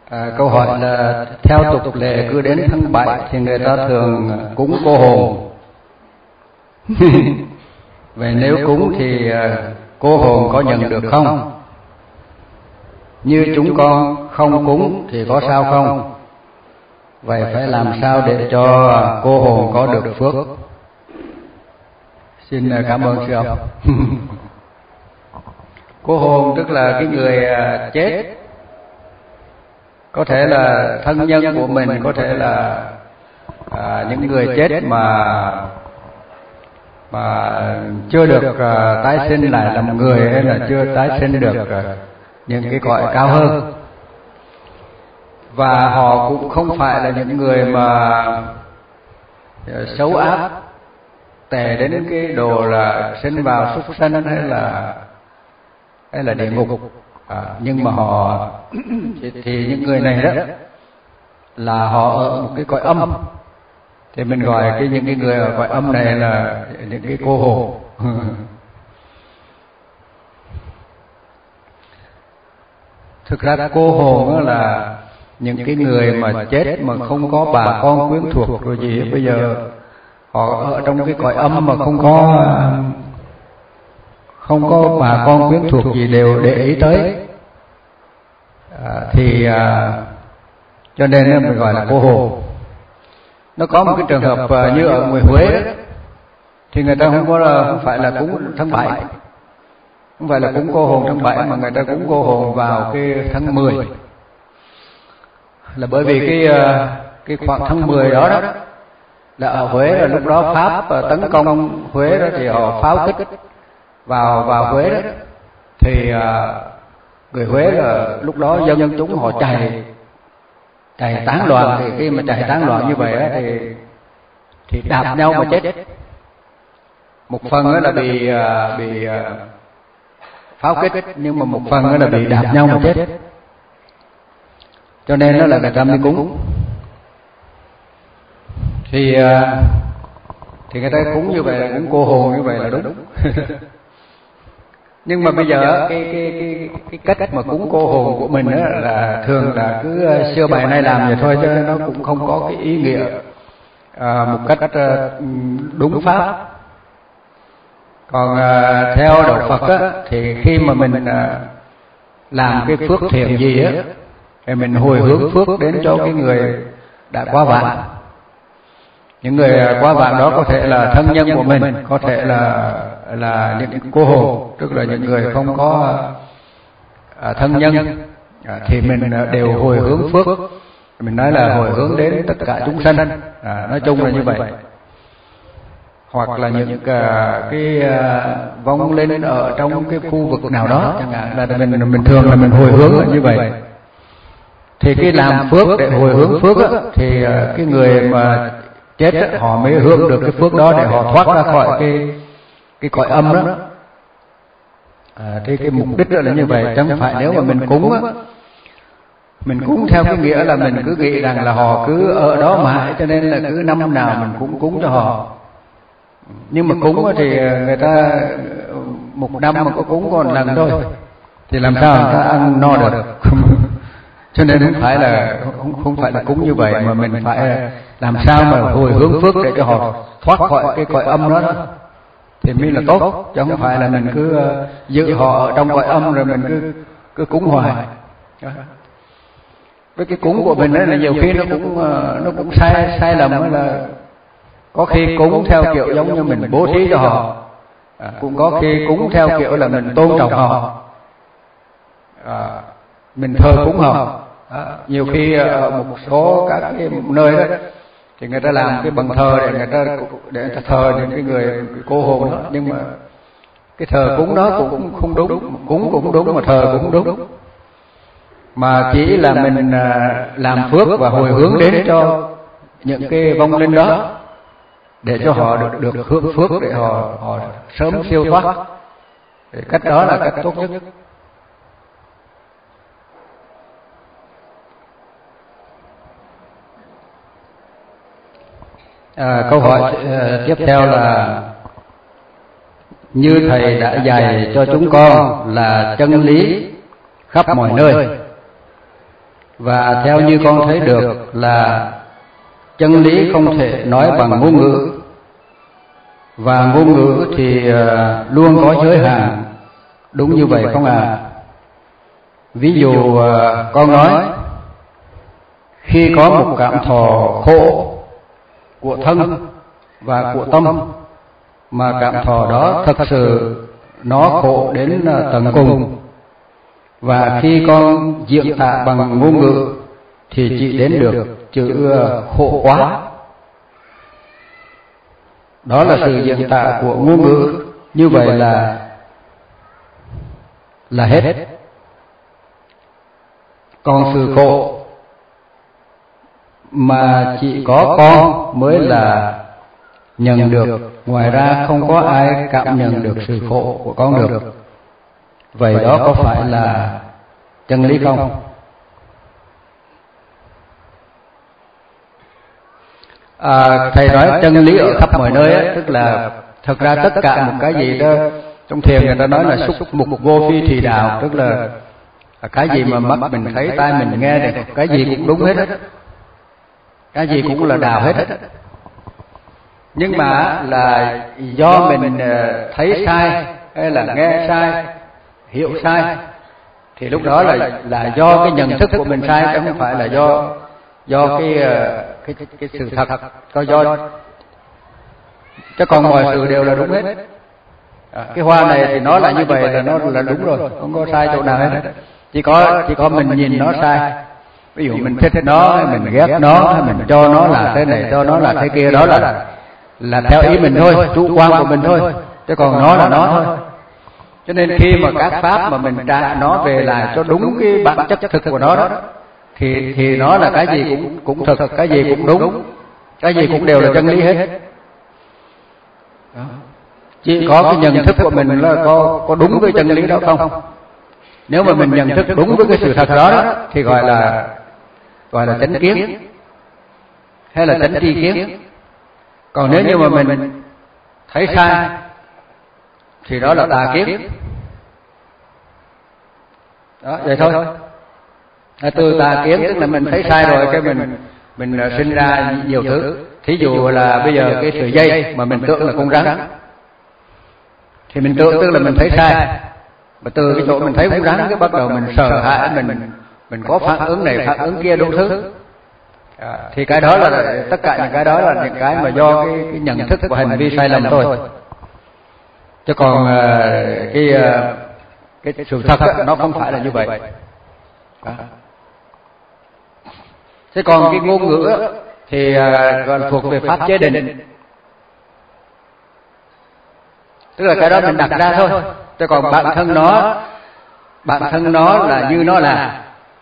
Câu hỏi là theo tục lệ cứ đến tháng 7 thì người ta thường cúng cô hồn. Vậy nếu cúng thì cô hồn có nhận được không? Như chúng con không cúng thì có sao không? Vậy phải làm sao để cho cô hồn có được phước? Xin cảm ơn sư ông. Cô hồn tức là cái người chết, có thể là thân nhân của mình, có thể là những người chết mà chưa được tái sinh lại làm người, hay là chưa tái sinh được những cái cõi cao hơn. Và họ cũng không phải là những người mà xấu ác, tệ đến cái độ là sinh vào súc sanh hay là địa ngục. Nhưng mà họ thì những người này đó là họ ở một cái cõi âm, thì mình gọi những cái người ở cõi âm này là những cái cô hồn. Thực ra cô hồn là những cái người mà chết mà không có bà con quyến thuộc rồi gì, bây giờ họ ở trong cái cõi âm mà không có bà con quyến thuộc gì đều để ý tới, thì cho nên mình gọi là cô hồn. Nó có một cái trường hợp như ở người Huế đó, thì người ta không phải là cúng tháng 7, không phải là cúng cô hồn tháng 7, mà người ta cúng cô hồn vào cái tháng 10. Là bởi vì cái khoảng tháng 10 đó là ở Huế, là lúc đó Pháp tấn công Huế đó, thì họ pháo kích vào Huế đó, thì người Huế là lúc đó dân chúng họ chạy tán loạn. Thì khi mà chạy tán loạn như vậy đó, thì đạp nhau mà chết. Một phần đó là bị pháo kích, nhưng mà một phần đó là bị đạp nhau mà chết. Cho nên đó là người ta mới cúng. Thì người ta cúng như vậy là cúng cô hồn như vậy là đúng. Nhưng mà bây giờ cái cách mà cúng cô hồn của mình đó là thường là cứ xưa bài nay làm vậy thôi, cho nên nó cũng không có cái ý nghĩa một cách đúng pháp. Còn theo đạo Phật á, thì khi mà mình làm cái phước thiện gì á, thì mình hồi hướng phước đến cho cái người đã qua vạn. Những người qua vạn đó có thể là thân nhân của mình, có thể là những cô hồn, tức là những người không có thân nhân, thì mình đều hồi hướng phước. Mình nói là hồi hướng đến tất cả chúng sanh, nói chung là như vậy. Hoặc là những cái vong lên ở trong cái khu vực nào đó, chẳng hạn là mình thường là mình hồi hướng là như vậy. Thì cái làm phước để hồi hướng phước á, thì cái người mà chết á, họ mới hướng được cái phước đó để họ thoát ra khỏi cái cõi âm đó. Thì cái mục đích đó là như vậy, chẳng phải nếu mà mình cúng á, mình cúng theo cái nghĩa là mình cứ nghĩ rằng là họ cứ ở đó mãi, cho nên là cứ năm nào mình cũng cúng cho họ. Nhưng mà cúng thì người ta một năm mà có cúng có một lần thôi, thì làm sao người ta ăn no được. Cho nên không phải là cúng như vậy, mà mình phải làm sao mà hồi hướng phước để cho họ thoát khỏi cái cõi âm đó, thì mới là tốt, chứ không phải là mình cứ giữ họ ở trong cõi âm rồi mình cứ cúng hoài. Với cái cúng của mình ấy là nhiều khi nó cũng sai lầm, là có khi cúng theo kiểu giống như mình bố thí cho họ, cũng có khi cúng theo kiểu là mình tôn trọng họ, mình thờ cúng họ. Nhiều khi ở một số các cái nơi đó thì người ta làm cái bằng thờ để người ta thờ những cái người cô hồn đó, nhưng mà cái thờ cúng đó cũng không đúng, cúng cũng đúng mà thờ cũng đúng, mà chỉ là mình làm phước và hồi hướng đến cho những cái vong linh đó, để cho họ được hưởng phước, để họ sớm siêu thoát. Thì cách đó là cách tốt nhất. Câu hỏi tiếp theo là: như thầy đã dạy cho chúng con là chân lý khắp mọi nơi, Và theo như con thấy được là chân lý không thể nói bằng ngôn ngữ, và ngôn ngữ thì luôn có giới hạn. Đúng như vậy không ạ? Ví dụ con nói khi có một cảm thọ khổ của thân và của tâm, mà cảm thọ đó thật sự nó khổ đến tận cùng, và khi con diễn tả bằng ngôn ngữ thì chỉ đến được chữ khổ quá. Đó là sự diễn tả của ngôn ngữ. Như vậy là hết. Còn sự khổ mà chỉ có con mới là nhận được, ngoài ra không có ai cảm nhận được sự khổ của con được. Vậy đó có phải là chân lý không? Thầy nói chân lý ở khắp mọi nơi ấy, tức là thật ra tất cả một cái gì đó trong thiền người ta nói là xúc mục vô phi thì đạo, tức là cái gì mà mắt mình thấy, tai mình nghe được, cái gì cũng đúng hết, cái gì cũng là đạo hết. Nhưng mà là do mình thấy sai hay là nghe sai, hiểu sai, thì lúc đó là do cái nhận thức của mình sai, chứ không phải là do cái sự thật, chứ còn mọi sự đều là đúng hết. Cái hoa này thì nó là như vậy là nó là đúng rồi, không có sai chỗ nào hết. Chỉ có mình nhìn nó sai. Ví dụ mình thích nó, hay mình ghét nó, hay mình cho nó là thế này, cho nó là thế kia, đó là theo ý mình thôi, chủ quan của mình thôi, chứ còn nó là nó thôi. Cho nên khi mà các pháp mà mình trả nó về lại cho đúng cái bản chất thực của nó đó, thì nó là cái gì cũng thực, cái gì cũng đúng, cái gì cũng đều là chân lý hết. Chỉ có cái nhận thức của mình là có đúng với chân lý đó không? Nếu mà mình nhận thức đúng với cái sự thật đó thì gọi là chánh kiến hay là chánh tri kiến. Còn nếu như mà mình thấy sai thì đó là tà kiến. Đó, vậy thôi. Từ tà kiến tức là mình thấy sai rồi, cái mình sinh ra nhiều thứ. Thí dụ là bây giờ cái sợi dây mà mình tưởng là con rắn, thì mình tưởng tức là mình thấy sai, mà từ cái chỗ mình thấy con rắn cái bắt đầu mình sợ hãi, mình có phản ứng này phản ứng kia đủ thứ. Thì cái đó là tất cả những cái đó là những cái mà do cái nhận thức của hành vi sai lầm thôi. Chứ còn cái sự thật nó không phải là như vậy. Thế còn cái ngôn ngữ thì còn thuộc về pháp chế định, tức là cái đó mình đặt ra thôi. Chứ còn bản thân nó là như nó là,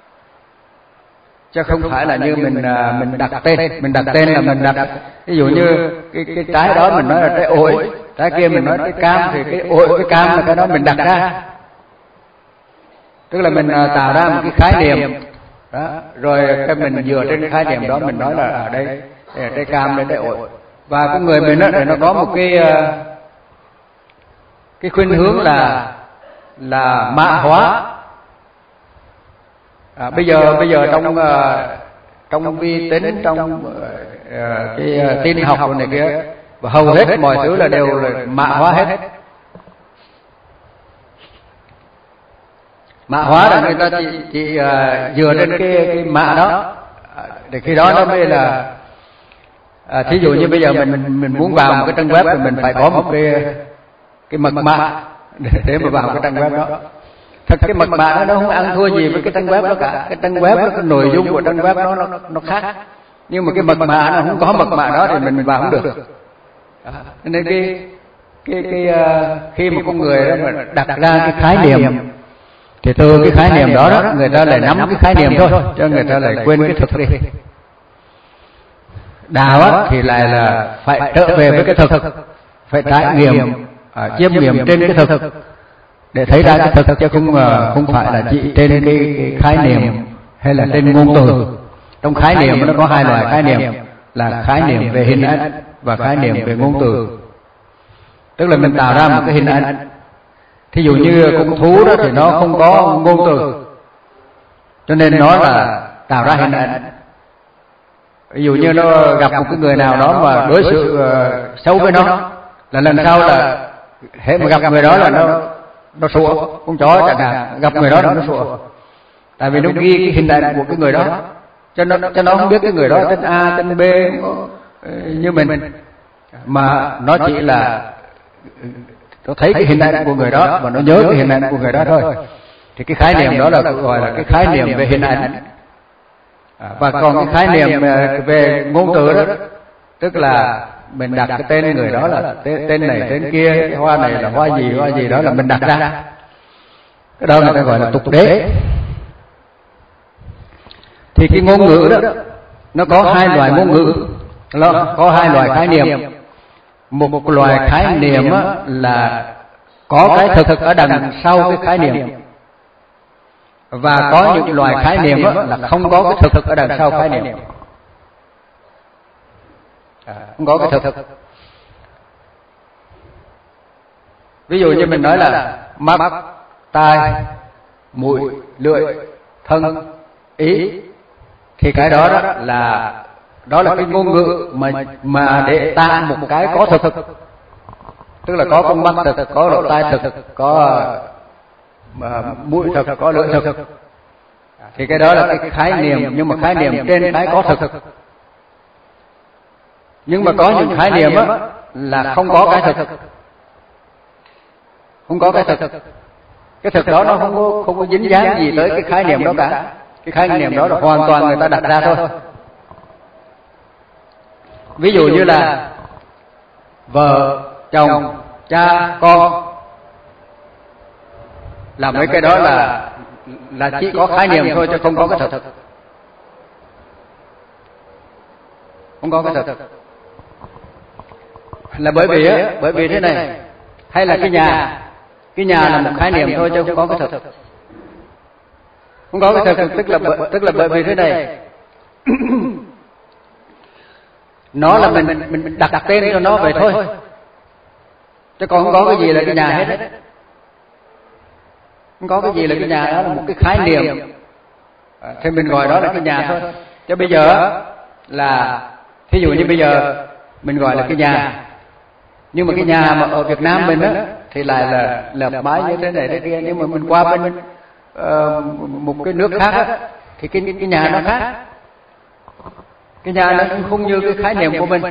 chứ không phải là như mình đặt tên. Mình đặt tên là mình đặt, ví dụ như cái trái đó mình nói là trái ổi, trái kia mình nói trái cam, thì cái ổi cái cam là cái đó mình đặt ra, tức là mình tạo ra một cái khái niệm đó, rồi cái mình dựa trên khái niệm đó mình nói là ở đây là trái cam, đây trái ổi. Và cái người mình đó, nó có một cái khuynh hướng là mã hóa. Bây giờ trong vi tính, trong cái tin học này kia, và hầu hết mọi thứ là đều là mã hóa hết. Mã hóa là người ta chỉ dựa trên cái mã đó, để khi đó nó mới là thí dụ như bây giờ mình muốn vào một cái trang web thì mình phải có một cái mật mã để mà vào cái trang web đó. Thật cái mật mã nó không ăn thua gì với cái trang web đó cả. Cái trang web đó, cái nội dung của trang web nó khác, nhưng mà cái mật mã nó không có mật mã đó thì mình vào không được. Nên khi mà con người đó mà đặt ra cái khái niệm, thì từ cái khái niệm đó người ta lại nắm cái khái niệm thôi, cho người ta lại quên cái thực đi. Đạo thì lại là phải trở về với cái thực, phải trải nghiệm, chiêm nghiệm trên cái thực để thấy ra cái thực, chứ không phải là chỉ trên cái khái niệm hay là trên ngôn từ. Trong khái niệm nó có hai loại khái niệm, là khái niệm về hình ảnh và khái niệm về ngôn từ. Tức là mình tạo ra một cái hình ảnh, thí dụ như con thú đó thì nó không có ngôn từ, cho nên nó là tạo ra hình ảnh. Ví dụ như nó gặp một cái người nào đó mà đối xử xấu với nó, là lần sau là hễ mà gặp người đó là nó sủa, con chó chẳng hạn gặp người đó là nó sủa, tại vì nó ghi cái hình ảnh của cái người đó, cho nó không biết cái người đó tên A tên B như mình, mà nó chỉ là nó thấy cái hình ảnh của người đó và nó nhớ cái hình ảnh của người đó thôi. Thì cái khái niệm đó là gọi là cái khái niệm về hình ảnh. Và còn cái khái niệm về ngôn từ đó, tức là mình đặt cái tên người đó là tên này tên kia, cái hoa này là hoa gì đó là mình đặt ra. Cái đó người ta gọi là tục đế. Thì cái ngôn ngữ đó nó có hai loại ngôn ngữ, nó có hai loại khái niệm. Một loại khái niệm là có cái thực ở đằng sau cái khái niệm, và có những loại khái niệm là không có cái thực ở đằng sau khái niệm. Không có cái thực. Ví dụ như mình nói là mắt, tai, mũi, lưỡi, thân, ý, thì cái đó là cái ngôn ngữ mà để tạo một cái có thực, tức là có con mắt thực, có lỗ tai thực, có mũi thực, có lưỡi thực. Thì cái đó là cái khái niệm, nhưng mà khái niệm trên cái có thực. Nhưng mà có những khái niệm là không có cái thực, không có cái thực. Cái thực đó nó không có dính dáng gì tới cái khái niệm đó cả. Cái khái niệm đó là hoàn toàn người ta đặt ra thôi. Ví dụ như là vợ, chồng, cha, con, là mấy cái đó là chỉ có khái niệm thôi chứ không có cái thực. Không có cái thực. Là bởi vì thế này, hay là cái nhà là một khái niệm thôi chứ không có cái thực. Không có cái thực tức là bởi vì thế này. Nó là mình đặt tên cho nó vậy thôi, chứ còn không có cái gì là cái nhà hết. Không có cái gì là cái nhà, đó là một cái khái niệm, thì mình gọi đó là cái nhà thôi. Chứ bây giờ là thí dụ như bây giờ mình gọi là cái nhà, nhưng mà cái nhà mà ở Việt Nam mình á thì lại là lợp mái như thế này thế kia. Nhưng mà mình qua bên một cái nước khác á, thì cái nhà nó khác. Cái nhà nó không như cái khái niệm của mình.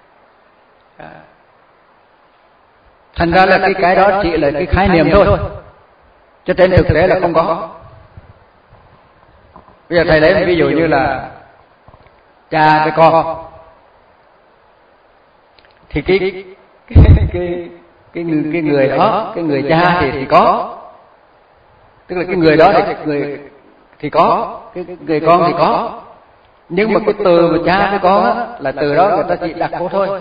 Thành ra là cái đó chỉ là cái khái niệm thôi, cho trên thực tế là không có. Bây giờ thầy lấy ví dụ như là cha với con, thì cái người đó, cái người cha thì có, tức là cái người đó thì có, cái người con thì có. Nhưng mà cái từ mà cha với con á, là từ đó người ta chỉ đặt vô thôi.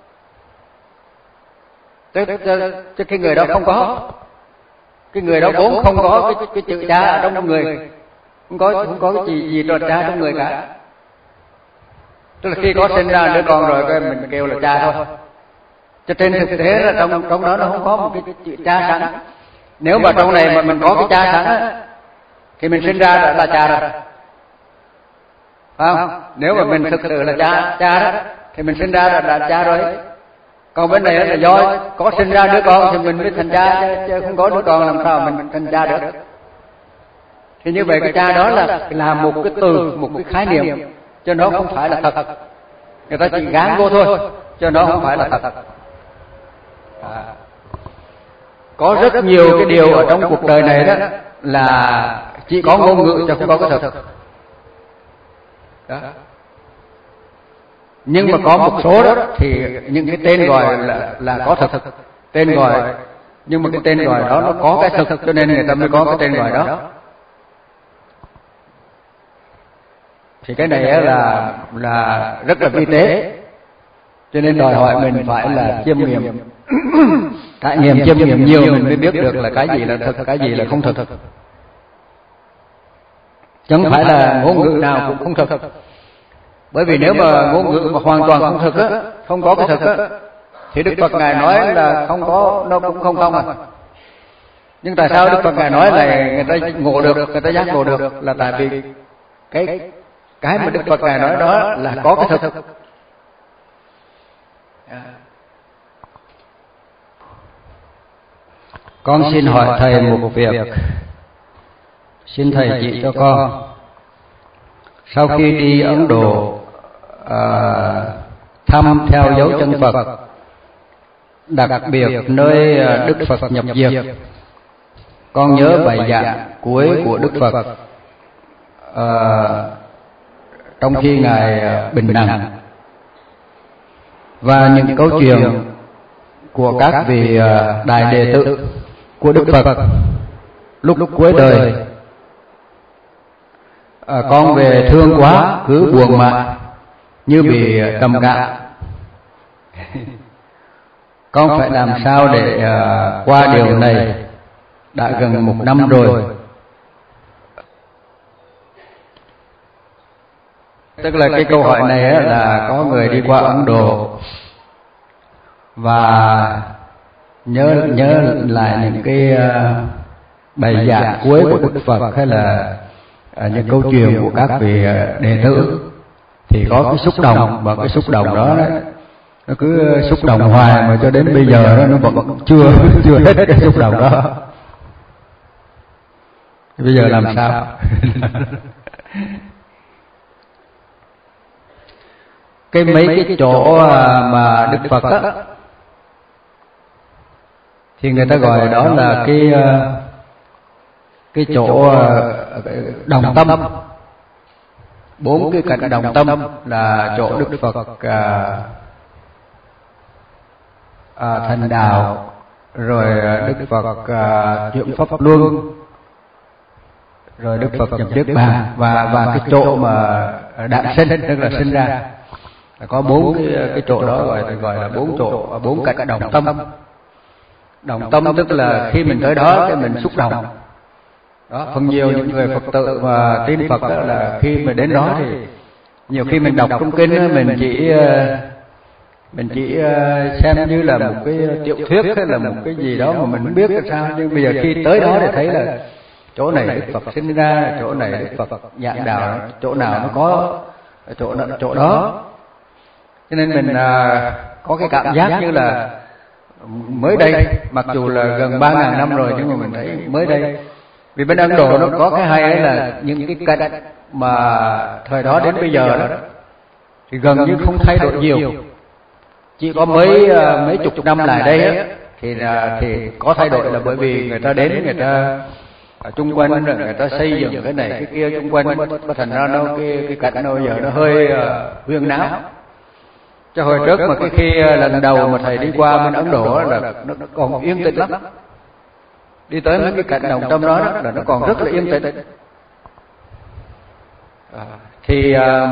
Chứ cái người đó không có. Cái người đó vốn không có cái chữ cha ở trong người. Không có cái gì cho cha trong người cả. Tức là khi có sinh ra đứa con rồi cái mình kêu là cha thôi. Cho trên thực tế là trong đó nó không có một cái chữ cha sẵn. Nếu mà trong này mà mình có cái cha sẵn á, thì mình sinh ra là cha rồi. Phải không? Nếu mà mình thực sự là cha đó thì mình sinh ra là cha rồi. Còn bên này là do có sinh ra đứa con thì mình mới thành cha, chứ không có đứa con làm sao mình thành cha được. Thì như vậy cái cha đó là một cái từ, một cái khái niệm, cho nó không phải là thật. Người ta chỉ gán vô thôi, cho nó không phải là thật. Có rất nhiều cái điều ở trong cuộc đời này đó là chỉ có ngôn ngữ chứ không có cái thật. Đó. Nhưng mà có một số đó thì những cái tên gọi là có thật, tên gọi, nhưng mà cái tên gọi đó nó có cái thực, cho nên người ta mới có cái tên gọi đó. Thì cái này là rất là vi tế, cho nên đòi hỏi mình phải là chiêm nghiệm, trải nghiệm chiêm nghiệm nhiều mình mới biết được là cái gì là thật, cái gì là không thật. Chứ không phải là ngôn ngữ nào cũng không thật. Bởi vì nếu mà ngôn ngữ mà hoàn toàn không thực á, không có cái thực á, thì Đức Phật Ngài nói là không có, nó cũng không à. Nhưng tại sao Đức Phật Ngài nói là người ta ngộ được, người ta giác ngộ được, là tại vì cái mà Đức Phật Ngài nói đó là có cái thực. Con xin hỏi thầy một việc, xin thầy chỉ cho con. Sau khi đi Ấn Độ thăm theo dấu chân Phật, đặc biệt nơi Đức Phật nhập diệt, con nhớ bài giảng cuối của Đức Phật trong khi Ngài bình nặng, và những câu chuyện của các vị đại đệ tử của Đức Phật lúc cuối đời. Con về thương quá, cứ buồn mãi như bị trầm cảm. Con phải làm sao để qua điều này? Đã gần 1 năm rồi. Tức là cái câu hỏi này là có người đi qua Ấn Độ và nhớ lại những cái bài giảng cuối của Đức Phật, hay là những câu chuyện của các vị đệ tử, thì có cái xúc động, và cái xúc động đó nó cứ xúc động hoài mà cho đến bây giờ nó vẫn chưa hết cái xúc động đó. Bây giờ làm sao? Mấy cái chỗ mà Đức Phật á, thì người ta gọi đó là cái chỗ đồng tâm. 4 cái cạnh đồng tâm là chỗ Đức Phật thành đạo, rồi Đức Phật chuyển pháp luân, rồi Đức Phật nhập niết bàn, và cái chỗ mà đản sinh, tức là sinh ra. Có 4 cái chỗ đó gọi là 4 chỗ, 4 cạnh đồng tâm. Đồng tâm tức là khi mình tới đó thì mình xúc động. Đó, phần nhiều những người Phật tử mà tin Phật đó là khi mà đến đó thì nhiều khi mình đọc trong kinh mình chỉ xem như là một cái tiểu thuyết hay là một cái gì đó mà mình không biết là sao, nhưng bây giờ khi tới đó thì thấy là chỗ này Đức Phật sinh ra, chỗ này Đức Phật giảng đạo, chỗ nào nó có chỗ đó. Cho nên mình có cái cảm giác như là mới đây, mặc dù là gần 3.000 năm rồi, nhưng mà mình thấy mới đây. Vì bên Ấn Độ nó có cái hay ấy là những cái cách mà thời đó đến bây giờ đó thì gần như không thay đổi nhiều. Chỉ có mấy chục năm lại đây ấy, thì có thay đổi, là bởi vì người ta đến, người ta ở chung quanh rồi người ta xây dựng cái này cái kia chung quanh, nó thành ra nó cái cảnh nó giờ nó hơi huyên náo. Cho hồi trước mà khi lần đầu mà thầy đi qua bên Ấn Độ là nó còn yên tĩnh lắm. Đi tới mấy cái cạnh đồng tâm đó là nó còn rất là yên tĩnh. Thì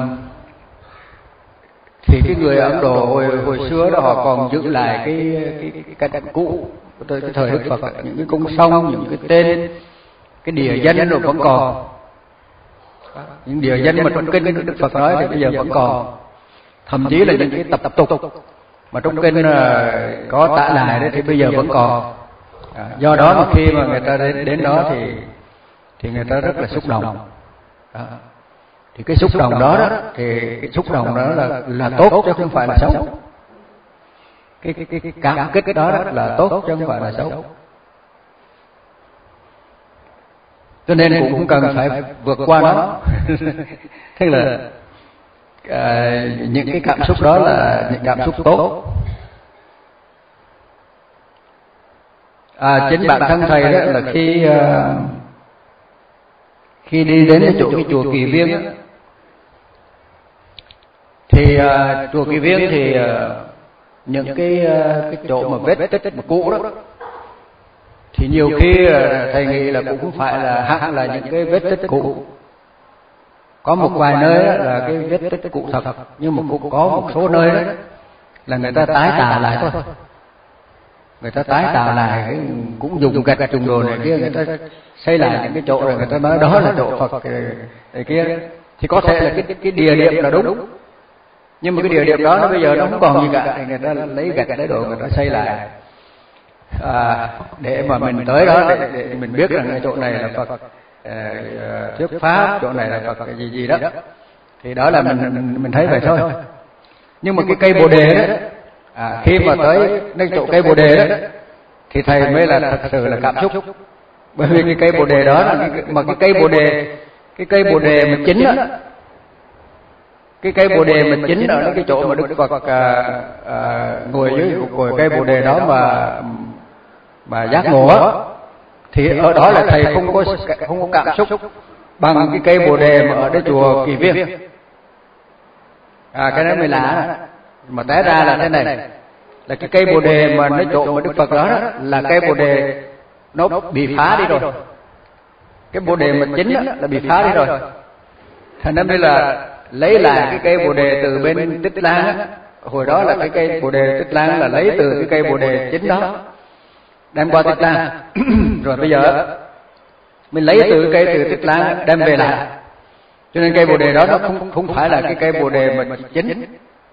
cái người Ấn Độ hồi xưa đó họ còn giữ lại cái cảnh cũ tới cái thời Đức Phật, những cái cung sông, những cái tên, cái địa danh rồi vẫn còn. Những địa danh mà trong kinh Đức Phật nói thì bây giờ vẫn còn. Thậm chí là những cái tập tục mà trong kinh có tả lại đấy thì bây giờ vẫn còn. Do đó mà khi mà người ta đến đó thì người ta rất là xúc động. Thì cái xúc động đó thì cái xúc động đó là tốt chứ không phải là xấu. Cái cảm kích đó là tốt chứ không phải là xấu. Cho nên cũng không cần phải vượt qua nó. Thế là những cái cảm xúc đó là những cảm xúc tốt. Chính bản thân thầy đó là khi đi đến cái chùa Kỳ Viên đó, thì chùa Kỳ Viên thì những cái chỗ mà vết tích mà cũ đó thì nhiều khi thầy nghĩ là cũng không phải là hẳn là những cái vết tích cũ. Có một vài nơi là cái vết tích cũ thật, nhưng mà cũng có một số nơi đó là người ta tái tạo lại thôi. Người ta tái tạo lại, cũng dùng gạch dùng đồ này kia, người ta xây lại những cái chỗ rồi người ta nói đó là chỗ Phật này kia. Thì có thể là cái địa điểm là đúng, nhưng mà cái địa điểm đó nó bây giờ nó không còn gì cả, thì người ta lấy gạch lấy đồ người ta xây lại để mà mình tới đó để mình biết rằng cái chỗ này là Phật thuyết pháp, chỗ này là Phật cái gì đó. Thì đó là mình thấy vậy thôi. Nhưng mà cái cây Bồ đề đó, khi mà tới nơi chỗ cây Bồ đề đó, thì thầy mới là thật sự là cảm xúc. Bởi vì cái cây Bồ đề đó là cái cây Bồ đề mà chính đó, cái cây Bồ đề mà chính ở cái chỗ mà Đức Phật ngồi dưới cội cây Bồ đề đó mà giác ngộ, thì ở đó là thầy không có cảm xúc bằng cái cây Bồ đề mà ở đây chùa Kỳ Viên. Cái đó mới lạ. Mà té ra là thế này, là cái cây Bồ đề mà nói chỗ mà Đức Phật đó là cây Bồ đề nó bị phá đi rồi. Cái Bồ đề mà chính là bị phá đi rồi. Thành nên là lấy lại cái cây Bồ đề từ bên Tích Lan. Hồi đó là cái cây Bồ đề Tích Lan là lấy từ cái cây Bồ đề chính đó đem qua Tích Lan. Rồi bây giờ mình lấy từ cái cây từ Tích Lan đem về lại. Cho nên cây Bồ đề đó nó không phải là cái cây Bồ đề mà chính.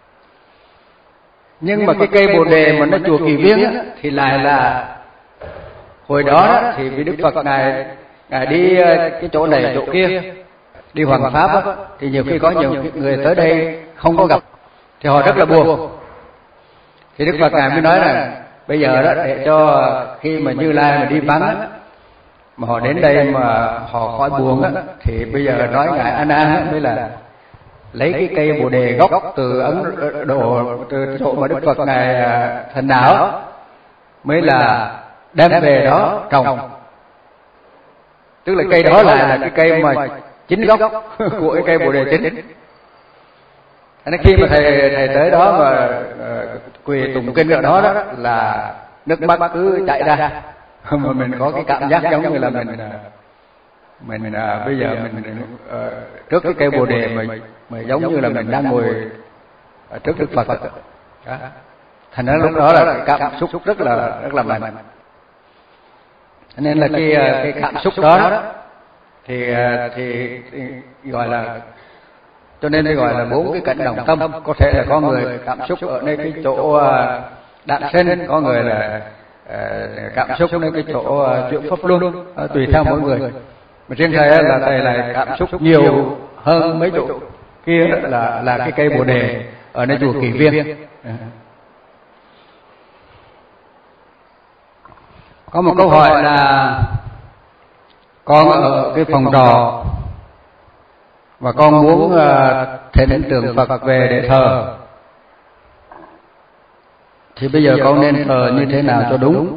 Nhưng mà cái cây Bồ đề mà nó chùa Kỳ Viên thì lại là hồi đó thì vì Đức Phật ngài đi cái chỗ này chỗ kia, đi Hoàng Pháp thì nhiều khi có nhiều người tới đây không có gặp, thì họ rất là buồn. Thì Đức Phật ngài mới nói là bây giờ đó, để cho khi mà Như Lai mà đi vắng mà họ đến đây mà họ khỏi buồn thì bây giờ nói ngài A Nan mới là lấy cái cây Bồ đề gốc từ Ấn Độ, từ chỗ mà Đức Phật ngài thành đạo, mới là đem về đó trồng. Tức là cây đó là cái cây mà chính gốc của cái cây Bồ đề chính. Nên khi mà thầy tới đó mà quỳ tụng kinh ở đó là nước mắt cứ chảy ra, mà mình có cái cảm giác giống như là mình bây giờ mình trước cái cây Bồ đề mà giống như là mình đang ngồi trước Đức Phật. Thành ra lúc đó là cái cảm xúc rất là mạnh. Nên là cái cảm xúc đó thì gọi là, cho nên đây gọi là 4 cái cảnh đồng tâm. Có thể là có người cảm xúc ở nơi cái chỗ đản sinh, có người là cảm xúc nơi cái chỗ chuyện pháp luân, tùy theo mỗi người. Mà riêng thầy là thầy lại cảm xúc nhiều hơn mấy chỗ kia, là cái cây Bồ đề ở nơi chùa Kỳ Viên. Có một câu hỏi là con ở cái phòng trọ và con muốn thỉnh tượng Phật về để thờ, thì bây giờ con nên thờ như thế nào cho đúng?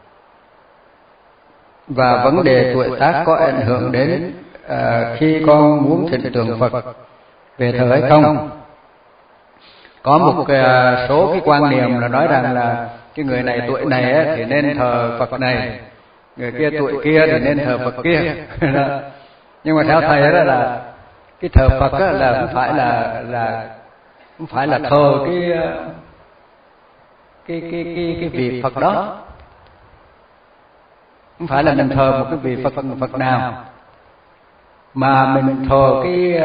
Và vấn đề tuổi tác có ảnh hưởng đến khi con muốn thỉnh tượng Phật về thờ hay không? Có một số cái quan niệm là nói rằng là cái người này tuổi này thì nên thờ Phật này, người kia tuổi kia thì nên thờ Phật kia. Nhưng mà theo thầy đó là cái thờ Phật là không phải là thờ cái vị Phật đó, không phải là mình thờ một cái vị Phật nào, mà mình thờ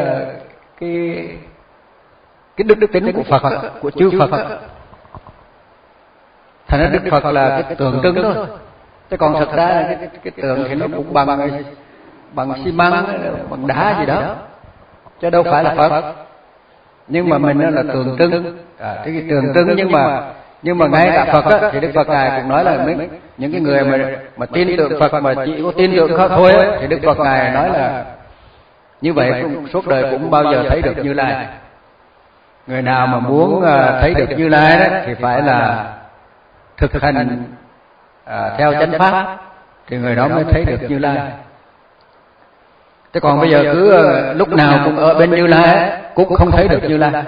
cái đức tính của Phật, của chư Phật. Thành ra Đức Phật là cái tượng trưng thôi, chứ còn thật ra cái tượng thì nó cũng bằng xi măng, bằng đá gì đó, chứ đâu phải là Phật. Nhưng mà mình là tượng trưng, cái tượng trưng. Nhưng mà ngay cả Phật thì Đức Phật ngài cũng nói là những cái người mà tin tưởng Phật mà chỉ có tin tưởng thôi thì Đức Phật ngài nói là như vậy suốt đời cũng bao giờ thấy được Như Lai. Người nào mà muốn thấy được Như Lai đó thì phải là thực hành theo chánh pháp, thì người đó mới thấy được Như Lai. Thế còn bây giờ cứ lúc nào cũng ở bên Như Lai cũng không thấy được Như Lai.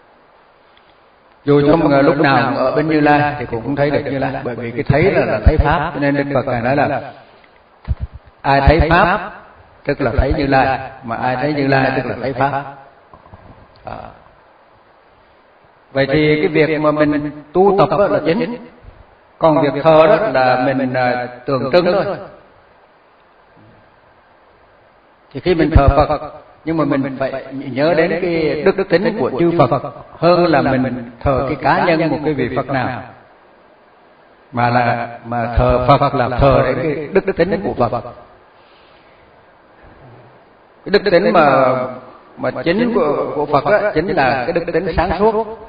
Dù trong lúc nào cũng ở bên Như Lai thì cũng không thấy được Như Lai, bởi vì cái thấy là thấy pháp. Cho nên Đức Phật ngài nói là ai thấy pháp tức là thấy Như Lai, mà ai thấy Như Lai tức là thấy pháp. Vậy thì cái việc mà mình tu tập là chính, còn việc thờ đó là mình tượng trưng thôi. Thì khi mình thờ Phật, nhưng mà mình phải nhớ đến cái đức tính của chư Phật hơn là mình thờ cái cá nhân một cái vị Phật nào, mà thờ Phật là thờ đến cái đức tính của Phật. Cái đức tính mà chính của Phật đó, chính là cái đức tính sáng suốt.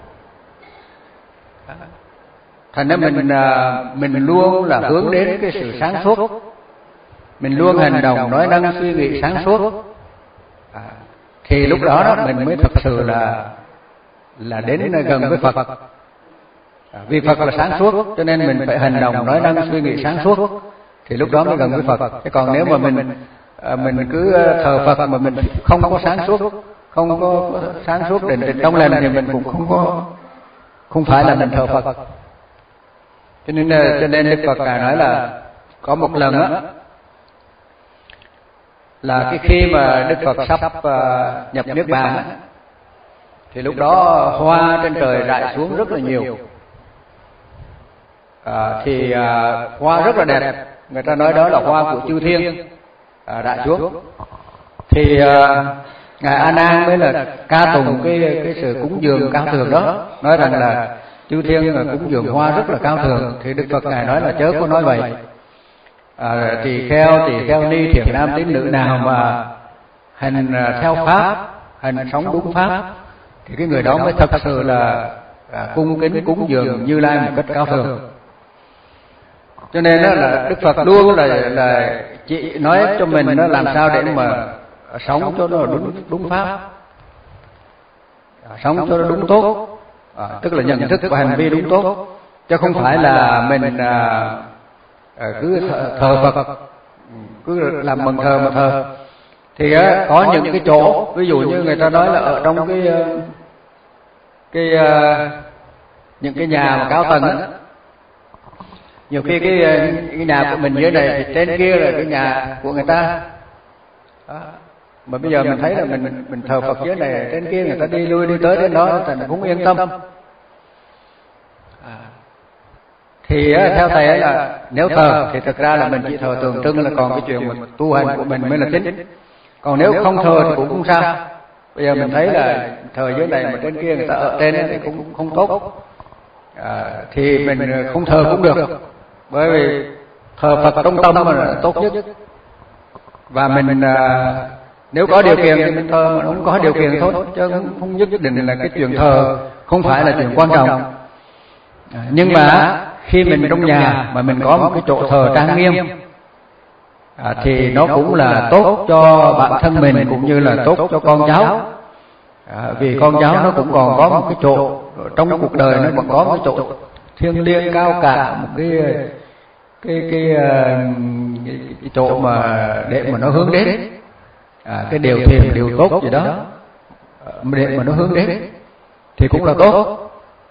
Thành ra mình luôn là hướng đến cái sự sáng suốt, mình luôn hành động nói năng suy nghĩ sáng suốt, thì lúc đó mình mới thực sự là đến gần với Phật. Vì Phật là sáng suốt, cho nên mình phải hành động nói năng suy nghĩ sáng suốt, thì lúc đó mới gần với Phật. Chứ còn nếu mà mình cứ thờ Phật mà mình không có sáng suốt, không có sáng suốt định trong lành, thì mình cũng không phải là mình thờ Phật. Cho nên Đức Phật Ngài nói là có một lần á, là cái khi mà Đức Phật sắp nhập niết bàn á, thì lúc đó hoa trên trời rải xuống rất là nhiều. Thì hoa rất là đẹp, người ta nói đó là hoa của chư thiên rải xuống. Thì ngài A Nan mới là ca tụng cái sự cúng dường cao thượng đó, nói rằng là chư thiên cúng dường hoa rất là cao thượng. Thì Đức Phật Ngài nói là chớ có nói vậy. Tỳ kheo ni thiện nam tín nữ nào mà hành theo pháp, hành sống đúng pháp, thì cái người đó mới thật sự là cung kính cúng dường Như Lai một cách cao thượng. Cho nên đó là Đức Phật luôn là chỉ nói cho mình nó làm sao để mà sống cho nó đúng pháp, sống cho nó đúng tốt, tức là nhận thức và hành vi đúng tốt, chứ không phải là mình cứ thờ Phật, cứ làm bằng thờ mà thờ. Thì có những cái chỗ, ví dụ như người ta nói là ở trong những cái nhà mà cao tầng á, nhiều khi cái nhà của mình dưới này thì trên kia là cái nhà của người ta. Mà bây giờ mình thấy là mình thờ Phật dưới này, trên kia người ta đi lui đi tới đến đó, thì mình cũng yên tâm. Thì theo thầy ấy là nếu thờ thì thực ra là mình chỉ thờ tượng trưng, là còn cái chuyện mà tu hành của mình mới là chính. Còn nếu không thờ thì cũng không sao. Bây giờ mình thấy là thờ dưới này mà trên kia người ta ở trên thì cũng không tốt, thì mình không thờ cũng được, bởi vì thờ Phật trong tâm là tốt nhất. Và mình nếu có điều kiện thì mình thờ, mà không có điều kiện thôi, chứ không nhất định là cái chuyện thờ không phải là chuyện quan trọng. Nhưng mà khi mình trong nhà mà mình có một cái chỗ thờ trang nghiêm, thì nó cũng là tốt cho bản thân mình cũng như là tốt cho con cháu. Vì con cháu nó cũng còn có một cái chỗ trong cuộc đời, nó còn có một cái chỗ thiêng liêng cao cả, một cái chỗ mà để mà nó hướng đến cái điều thiện, điều tốt gì đó, để mà nó hướng đến thì cũng là tốt.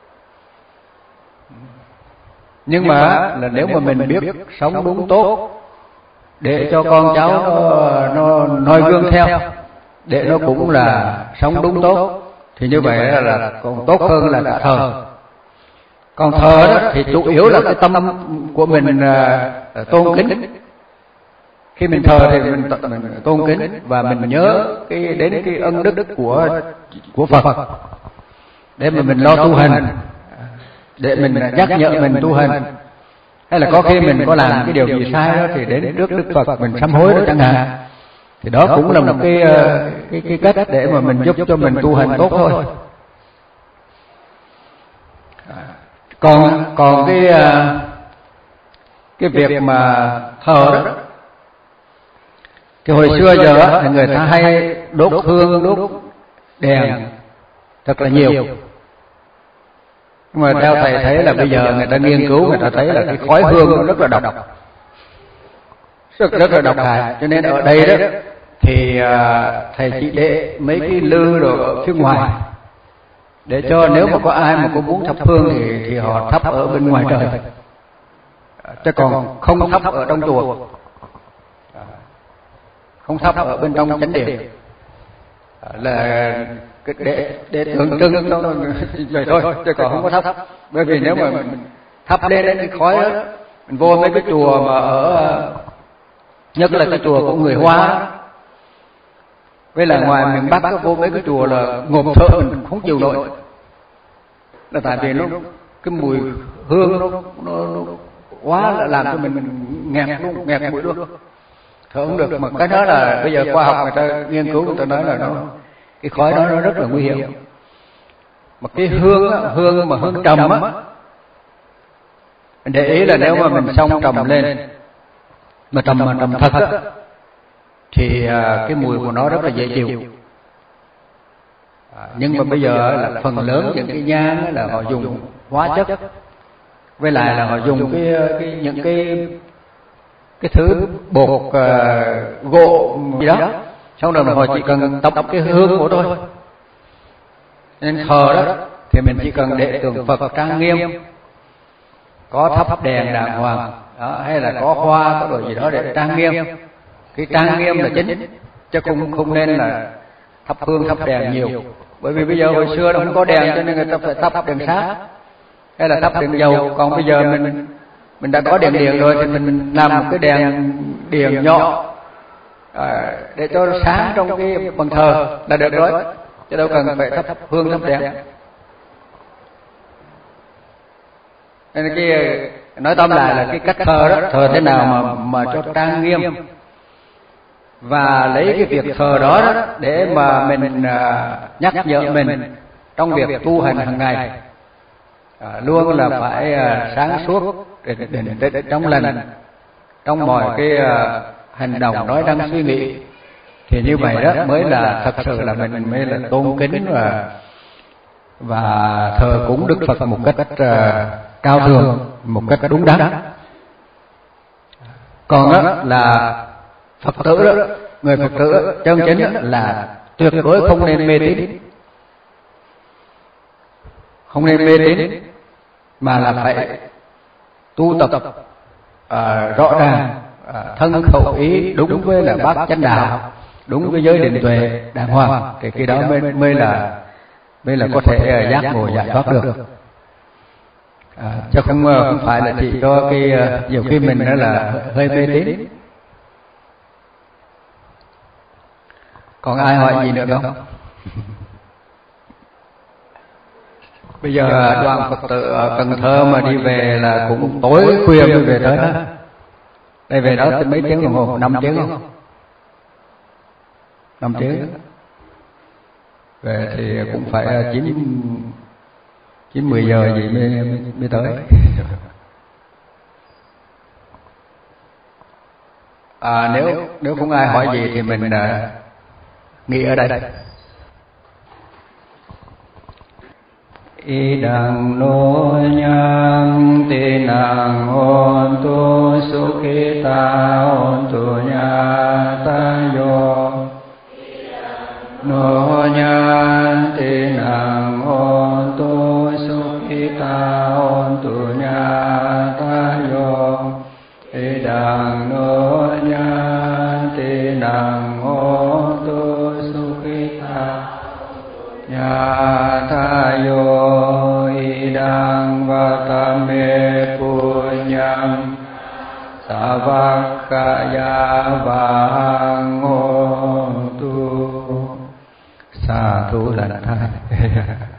Nhưng mà là nếu mà mình biết sống đúng tốt để cho con cháu nó noi gương theo, để nó cũng là sống đúng tốt, thì như vậy là còn tốt hơn là cả thờ. Còn thờ đó thì chủ yếu là cái tâm của mình tôn kính. Khi mình thờ thì mình tôn kính và mình nhớ đến cái ân đức của Phật, để mà mình lo tu hành, để mình nhắc nhở mình tu hành. Hay là có khi mình có làm cái điều gì sai đó thì đến trước Đức Phật mình sám hối đó chẳng hạn, thì đó cũng là một cái cách để mà mình giúp cho mình tu hành tốt thôi. Còn cái việc mà thờ đó, thì hồi xưa giờ thì người ta hay đốt hương, đốt đèn thật là nhiều. Nhưng mà theo thầy thấy là bây giờ người ta nghiên cứu, người ta thấy là cái khói hương nó rất là độc, rất là độc hại. Cho nên ở đây đó thì thầy chỉ để mấy cái lư rồi ở phía ngoài, để cho nếu mà có ai mà có muốn thắp hương thì họ thắp ở bên ngoài trời, chứ còn không thắp ở trong chùa, không thắp ở bên trong chánh điện, là để tượng trưng cho vậy thôi, chứ còn không có thắp. Bởi vì nếu mà mình thắp lên cái khói đó, mình vô mấy cái chùa mà ở, nhất là cái chùa của người Hoa, với là ngoài miền Bắc vô mấy cái chùa là ngộp thở mình không chịu nổi, là tại vì nó cái mùi hương nó quá là làm cho mình nghẹt mũi luôn, thở không được. Mà cái đó là bây giờ khoa học người ta nghiên cứu, người ta nói là cái khói đó nó rất là nguy hiểm. Mà cái hương á, hương mà hương trầm á, mình để ý là nếu mà mình xông trầm lên mà trầm thật á, thì cái mùi của nó rất là dễ chịu. Nhưng mà bây giờ là phần lớn những cái nhang là họ dùng hóa chất, với lại là họ dùng những cái thứ bột gỗ gì đó, xong rồi họ chỉ cần tóc cái hương của thôi. Nên thờ đó thì mình chỉ cần để tượng Phật trang nghiêm, có thắp đèn đàng hoàng đó, hay là có hoa có đồ gì đó để trang nghiêm. Cái trang nghiêm là chính, chứ không nên là thắp hương thắp đèn nhiều. Bởi vì bây giờ hồi xưa nó không có đèn cho nên người ta phải thắp đèn sáp hay là thắp đèn dầu. Còn bây giờ mình đã có đèn điện rồi thì mình làm một cái đèn điện nhỏ để cho sáng trong cái bàn thờ là được rồi, chứ đâu cần phải thắp hương thắp đèn. Nên cái nói tóm lại là cái cách thờ đó, thờ thế nào mà cho trang nghiêm, và lấy cái việc thờ đó để mà mình nhắc nhở mình trong việc tu hành hàng ngày, luôn là phải sáng suốt, trong lành, trong mọi cái hành động nói năng suy nghĩ. Thì như vậy đó mới là thật sự là mình mới là tôn kính và thờ cúng Đức Phật một cách cao thượng, một cách đúng đắn. Còn đó là Phật tử đó, người Phật tử chân chính là tuyệt đối không nên mê tín, không nên mê tín, mà là phải tu tập rõ ràng, thân khẩu ý đúng với là bát chánh đạo, đúng với giới định tuệ đàng hoàng, thì khi đó mới là có thể giác ngộ giải thoát được. Chứ không phải là chỉ cho cái nhiều khi mình đó là hơi mê tín. Còn ai hỏi gì nữa không? Bây giờ đoàn Phật tử ở Cần Thơ mà đi về là cũng tối khuya mới về tới đó. Đây về đó mấy tiếng đồng hồ, 5 tiếng không? 5 tiếng. Về thì cũng phải 9-10 giờ gì mới tới. Nếu không ai hỏi gì thì mình nghỉ ở đây. Idang no nhang tinang hontu sukhita hontu nyatayo. No nhang tinang hontu sukhita hontu nyatayo. Idang no nhang tinang hontu sukhita nyatayo. Idang vatame punyam savakaya vang hontu. Sa thu lành thai.